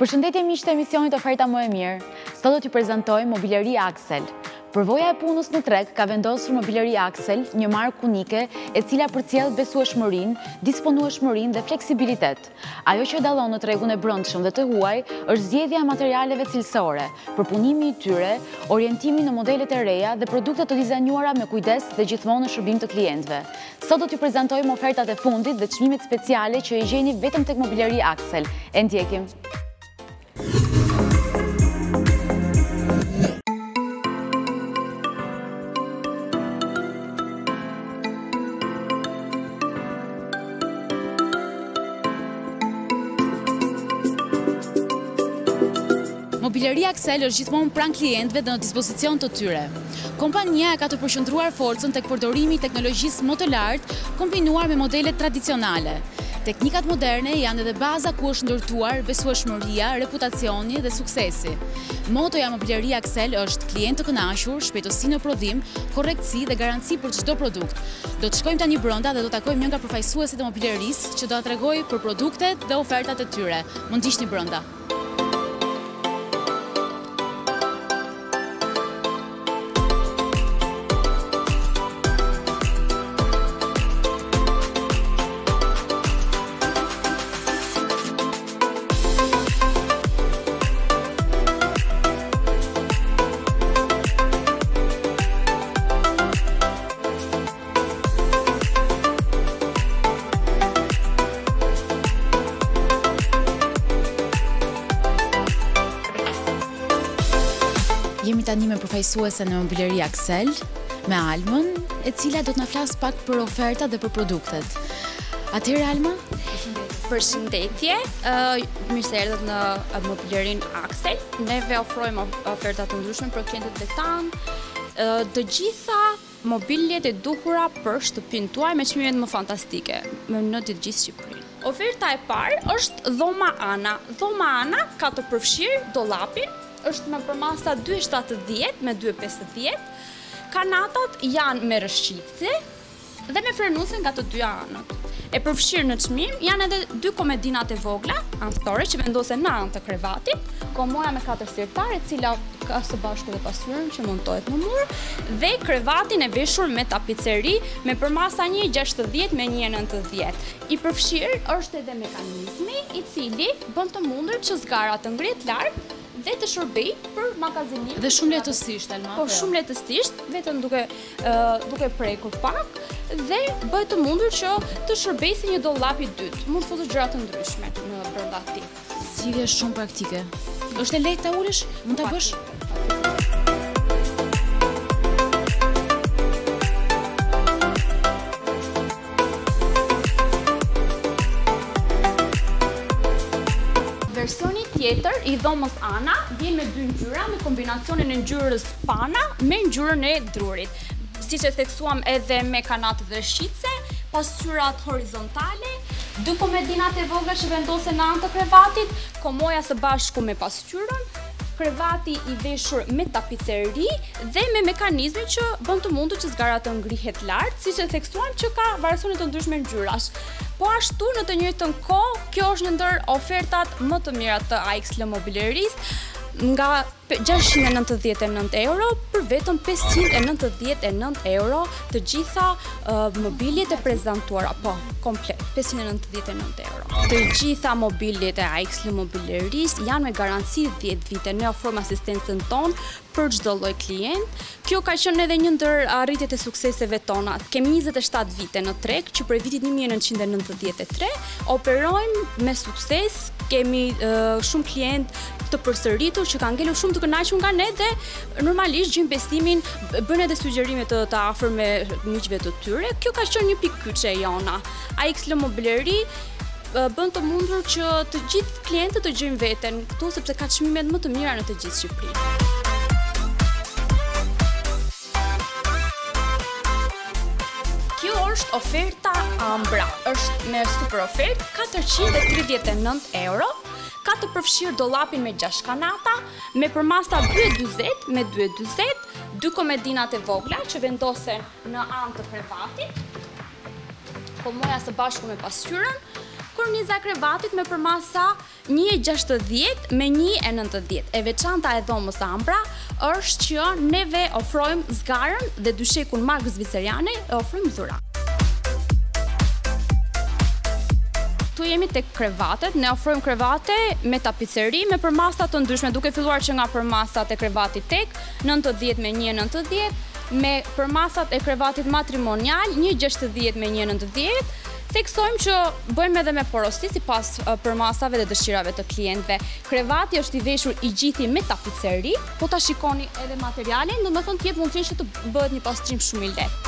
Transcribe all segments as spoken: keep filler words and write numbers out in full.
Përshëndetje miqtë e emisionit Oferta më e mirë. Sot do t'ju prezantoj mobileri Axel. Përvoja e punës në treg ka vendosur mobileri Axel, një markë unike e cila përcjell besueshmërinë, disponueshmërinë dhe fleksibilitet. Ajo që dallon në tregun e brendshëm dhe të huaj është zgjedhja e materialeve cilësore, përpunimi i tyre, orientimi në modelet e reja dhe produkte të dizajnuara me kujdes dhe gjithmonë në shërbim të klientëve. Sot do t'ju prezantojmë ofertat e fundit dhe çmimet speciale që i gjeni vetëm tek mobileri Axel. E ndjekim. Mobileri Axel është gjithmonë pranë klientëve dhe në dispozicion të tyre. Kompania e ka të përqendruar forcën tek përdorimi i teknologjisë më të lartë kombinuar me modele tradicionale. Teknikat moderne janë edhe baza ku është ndërtuar besueshmëria, reputacioni dhe suksesi. Motoja mobileri Axel është klient të kënaqur, shpejtësi në prodhim, korrektësi dhe garanci për çdo produkt. Do të shkojmë tani brenda dhe do të takojmë një nga përfaqësuesit e mobilerisë që do ta tregojë për produktet dhe ofertat e tyre. Mund të ishni brenda. Jemi tani me përfaqësuesen e mobileri Axel, me Almën, e cila do të na flas pak për ofertat dhe për produktet. Atëherë Alma? Përshëndetje, mirë se erdhët në mobilerin Axel. Neve ofrojmë oferta të ndryshme për klientët e tanë, të gjitha mobiljet e duhura për shtëpinë tuaj me çmimet më fantastike në të gjithë Shqipërinë. Oferta e parë është dhoma Ana. Dhoma Ana ka të përfshirë dollapin, është me përmasa dy e shtatëdhjetë me dy e pesëdhjetë, kanatat janë me rëshqitje dhe me frenuese nga të dy anët. E përfshirë në çmim janë edhe dy komodinat e vogla, anëtore që vendosen në anë të krevatit, komoja me katër sirtar, e cila ka së bashku dhe pasqyrën që montohet në mur, dhe krevatin e veshur me tapiceri me përmasa një e gjashtëdhjetë me një e nëntëdhjetë. I përfshirë është edhe mekanizmi i cili bën të mundur që zgara të ngrihet larg dhe të shërbej për magazinim. Dhe shumë lehtësisht, Alma. Po, shumë lehtësisht, vetëm duke uh, duke prekur pak dhe bëhet të mundur që të shërbej si një dollap i dytë. Mund të fusësh gjëra të ndryshme në brenda tij. Zgjidhje shumë praktike. Është e lehtë ta ulesh? Mund ta bësh? Versioni tjetër i dhomës Ana vjen me dy ngjyra, me kombinacionin e ngjyrës pana me ngjyrën e drurit. Siç e theksuam edhe me kanatë dhe rëshqitse, pasqyrat horizontale, dy komodinat e vogla që vendosen në anë të krevatit, komoja së bashku me pasqyrën, krevati i veshur me tapiceri dhe me mekanizmin që bën të mundur që zgara të ngrihet lart, siç e theksuam që ka variacione të ndryshme ngjyrash. Po ashtu në të njëjtën kohë, kjo është në ndër ofertat më të mira të Axel mobilerisë, nga gjashtëqind e nëntëdhjetë e nëntë euro për vetëm pesëqind e nëntëdhjetë e nëntë euro të gjitha uh, mobiljet e prezantuara, po, komplet, pesëqind e nëntëdhjetë e nëntë euro. Të gjitha mobiljet e Axel mobilerisë janë me garanci dhjetë vite. Ne ofrojmë asistencën tonë për çdo lloj klient. Kjo ka qenë edhe një ndër arritjet e sukseseve tona. Kemi njëzet e shtatë vite në treg, që për vitit një mijë e nëntëqind e nëntëdhjetë e tre operojmë me sukses. Kemi uh, shumë klient të përsëritur që kanë ngelur shumë të kënaqur nga ne dhe normalisht gjejmë besimin, bën edhe sugjerime të të afërm me miqve të tyre. Kjo ka qenë një pikë kyçe e jona. Axel mobileri bën të mundur që të gjithë klientët të gjejnë veten këtu sepse ka çmimet më të mira në të gjithë Shqipërinë. Kjo është oferta Ambra. Është me super ofertë katërqind e tridhjetë e nëntë euro. Ka të përfshirë dollapin me gjashtë kanata, me përmasa dy e dyzet me dy e dyzet, dy komodinat e vogla që vendosen në anë të krevatit, komoja së bashku me pasqyrën, Korniza e krevatit me përmasa një e gjashtëdhjetë me një e nëntëdhjetë. E veçanta e dhomës Ambra është që neve ofrojmë zgarën dhe dyshekun markë zviceriane e ofrojmë dhura. Tu jemi tek krevatet, ne ofrojmë krevate me tapiceri me përmasa të ndryshme, duke filluar që nga përmasat e krevatit tek, nëntëdhjetë me një e nëntëdhjetë, me përmasat e krevatit matrimonial, një e gjashtëdhjetë me një e nëntëdhjetë, theksojmë që bëjmë edhe me porosi sipas përmasave dhe dëshirave të klientëve. Krevati është i veshur i gjithi me tapiceri, po ta shikoni edhe materialin, do të thonë tjetë mundësinë që të bëhet një pastrim shumë i lehtë.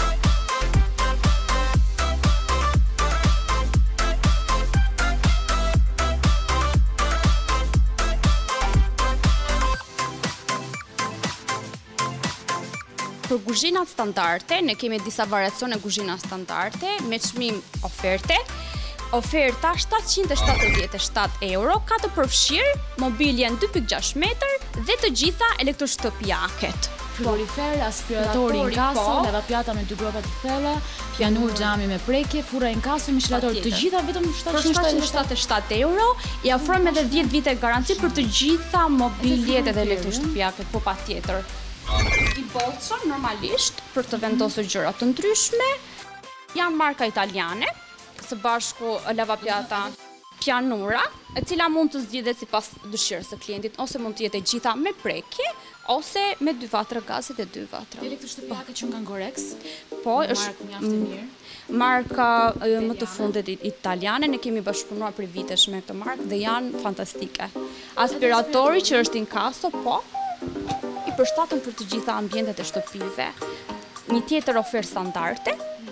Për kuzhinat standarde, ne kemi disa variacione kuzhina standarde me çmim oferte. Oferta shtatëqind e shtatëdhjetë e shtatë euro ka të përfshirë mobiljen dy pikë gjashtë metër dhe të gjitha elektroshtëpiaket. Frigorifer, aspiratori inkaso, lavapjata me dy gropa të thella, pianur xhami me prekje, furra inkaso, mishlator, të gjitha vetëm shtatëqind e shtatëdhjetë e shtatë euro. I ofrojmë edhe dhjetë vite garanci për të gjitha mobiljet edhe elektroshtëpiaket, po patjetër. I bolçon normalisht për të vendosur gjëra të ndryshme. Janë marka italiane, së bashku lavapjata pianura, e cila mund të zgjidhet sipas dëshirës së klientit, ose mund të jetë e gjitha me prekje, ose me dy vatra gazi dhe dy vatra. Elektroshtëpiaket që nga Gorex, po është mjaft e mirë. Marka më të fundit italiane, ne kemi bashkëpunuar për vitesh me këtë markë dhe janë fantastike. Aspiratori që është inkaso, po, i përshtatën për të gjitha ambientet e shtëpive. Një tjetër ofertë standarde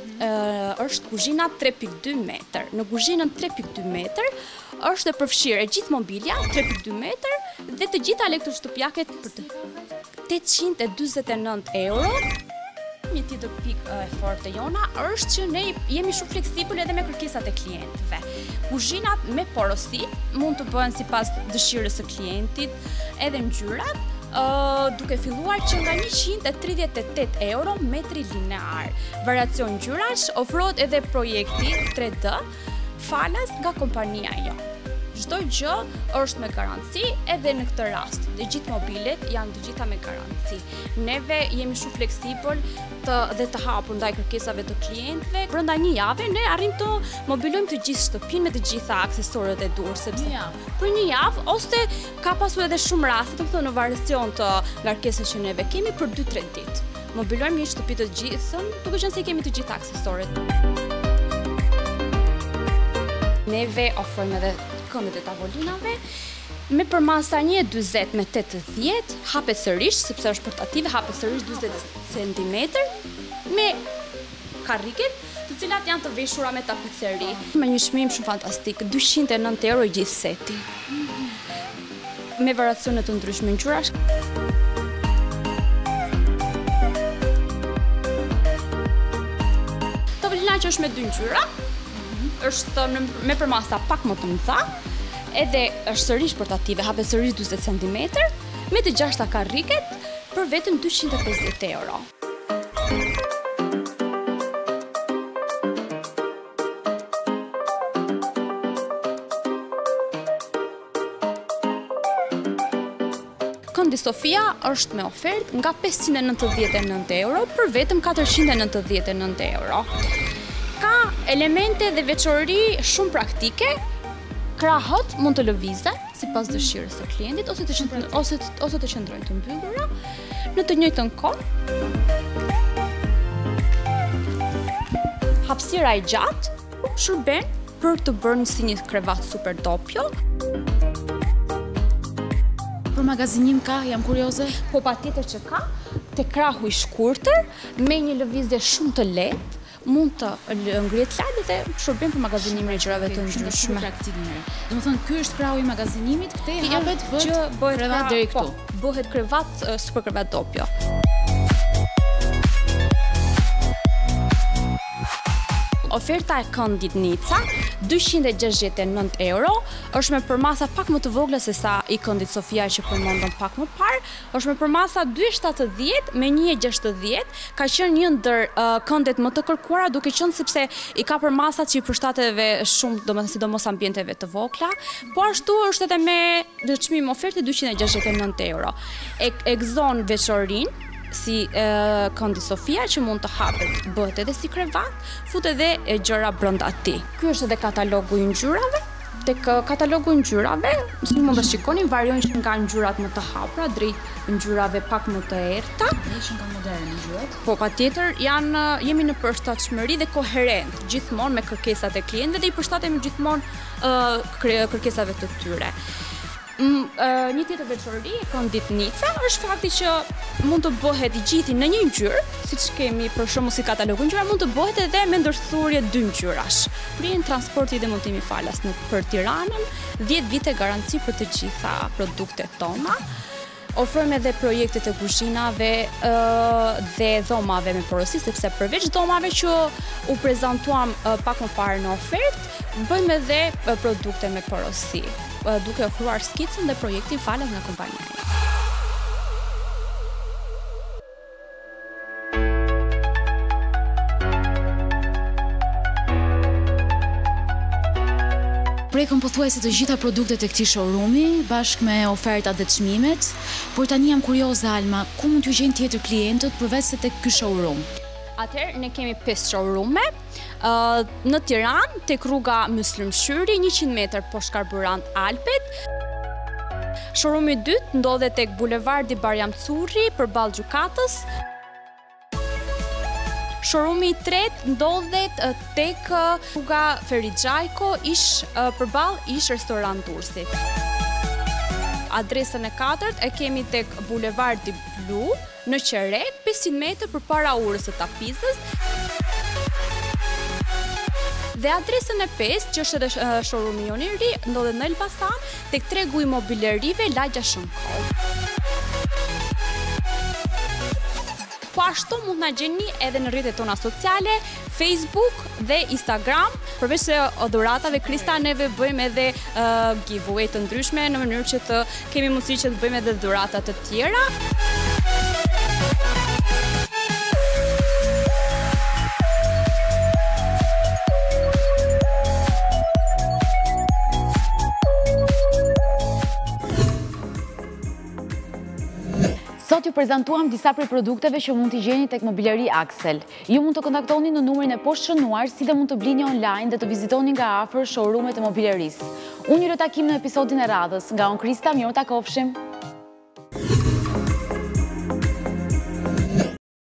është kuzhina tre pikë dy metër. Në kuzhinën tre pikë dy metër është e përfshirë e gjithë mobilja tre pikë dy metër dhe të gjitha elektroshtëpiaket për të tetëqind e dyzet e nëntë euro. Një tjetër pikë e fortë e jona është që ne jemi shumë fleksibël edhe me kërkesat e klientëve. Kuzhinat me porosi mund të bëhen sipas dëshirës së klientit, edhe ngjyrat, Uh, duke filluar që nga njëqind e tridhjetë e tetë euro metri linear. Variacion ngjyrash, ofrohet edhe projekti tre D falas nga kompania jo. Çdo gjë është me garanci edhe në këtë rast. Të gjithë mobilet janë të gjitha me garanci. Neve jemi shumë fleksibël të, dhe të hapur ndaj kërkesave të klientëve. Brenda një jave ne arrim të mobilojmë të gjithë shtëpinë me të gjitha aksesorët e duhur, sepse një javë. Për një javë ose ka pasur edhe shumë raste, të thonë në variacion të ngarkesës që neve kemi për dy tre ditë. Mobilojmë një shtëpi të gjithën, duke qenë se kemi të gjitha aksesorët. Neve ofrojmë edhe këmbët e tavolinave me përmasa një e dyzet me tetëdhjetë, hapet sërish, sepse është portative, hapet sërish dyzet centimetër me karriket, të cilat janë të veshura me tapiceri. Me një çmim shumë fantastik, dyqind e nëntë euro i gjithë seti. Me variacione të ndryshme ngjyrash. Tavolina që është me dy ngjyra, është me përmasa pak më të mëdha, edhe është sërish portative, hapet sërish dyzet centimetër, me të gjashta karriket për vetëm dyqind e pesëdhjetë euro. Këndi Sofia është me ofertë nga pesëqind e nëntëdhjetë e nëntë euro për vetëm katërqind e nëntëdhjetë e nëntë euro. Ka elemente dhe veçori shumë praktike. Krahët mund të lëvizën sipas dëshirës së klientit ose të qëndrojnë ose ose të qëndrojnë të mbyllura në të njëjtën kohë. Hapësira e gjatë shërben për të bërë si një krevat super doppio. Për magazinim ka, jam kurioze? Po patjetër që ka, te krahu i shkurtër me një lëvizje shumë të lehtë. Mund të ngrihet lart dhe shërben për magazinimin e gjërave të ndryshme. Domethënë ky është krahu i magazinimit, këtej hapet bëhet krevat deri këtu. Po, bëhet krevat super krevat doppio. Oferta e këndit Nica, dyqind e gjashtëdhjetë e nëntë euro, është me përmasa pak më të vogla se sa i këndit Sofia që përmendëm pak më parë, është me përmasa dy e shtatëdhjetë me një e gjashtëdhjetë, ka qenë një ndër uh, këndet më të kërkuara, duke qenë sepse i ka përmasat që i përshtateve shumë, domethënë sidomos ambienteve të vogla, po ashtu është edhe me çmim oferte dyqind e gjashtëdhjetë e nëntë euro. E, e gëzon veçorin si e, këndi Sofia që mund të hapet, bëhet edhe si krevat, fut edhe e gjëra brenda tij. Ky është edhe katalogu i ngjyrave. Tek katalogu i ngjyrave, si mund të shikoni, variojnë që nga ngjyrat më të hapura drejt ngjyrave pak më të errta. Ishin nga moderne ngjyrat. Po patjetër, janë jemi në përshtatshmëri dhe koherent, gjithmonë me kërkesat e klientëve dhe i përshtatemi gjithmonë uh, kërkesave të tyre. Mm, uh, një tjetër veçori e këndit Nica është fakti që mund të bëhet i gjithi në një ngjyrë, siç kemi për shembull si katalogu ngjyra, mund të bëhet edhe me ndërthurje dy ngjyrash. Prien transporti dhe montimi falas në për Tiranën, dhjetë vite garanci për të gjitha produktet tona. Ofrojmë edhe projekte të kuzhinave uh, dhe dhomave me porosi, sepse përveç dhomave që u prezantuam uh, pak më parë në ofertë, bëjmë edhe uh, produkte me porosi, uh, duke ofruar skicën dhe projektin falas nga kompania. Prekëm pothuajse të gjitha produktet e këtij showroomi, bashkë me ofertat dhe çmimet, por tani jam kurioze Alma, ku mund t'ju gjejnë tjetër klientët përveç se tek ky showroom? Atëherë ne kemi pesë showroome, uh, në Tiranë, tek rruga Myslim Shyri, njëqind metër poshtë karburant Alpet. Showroomi i dytë ndodhet tek bulevardi Barjam Curri, përballë gjykatës. Showroomi i tretë ndodhet tek rruga Feri Xhajko, ish përballë ish restorant Durrësit. Adresën e katërt e kemi tek bulevardi Blu, në Qerek, pesëqind metër përpara urës së Tapizës. Dhe adresën e pestë, që është edhe showroomi jonë i ri, ndodhet në Elbasan, tek tregu i mobilerive Lagja Shënkoll. Po ashtu mund na gjeni edhe në rrjetet tona sociale, Facebook dhe Instagram. Përveç se dhuratave Krista, neve bëjmë edhe uh, giveaway të ndryshme në mënyrë që të kemi mundësi që të bëjmë edhe dhurata të tjera. Sot ju prezantuam disa prej produkteve që mund t'i gjeni tek Mobileri Axel. Ju mund të kontaktoni në numrin e poshtë shënuar, si dhe mund të blini online dhe të vizitoni nga afër showroomet e Mobilerisë. Unë ju ritakim në episodin e radhës. Nga unë Krista, mirë takofshim!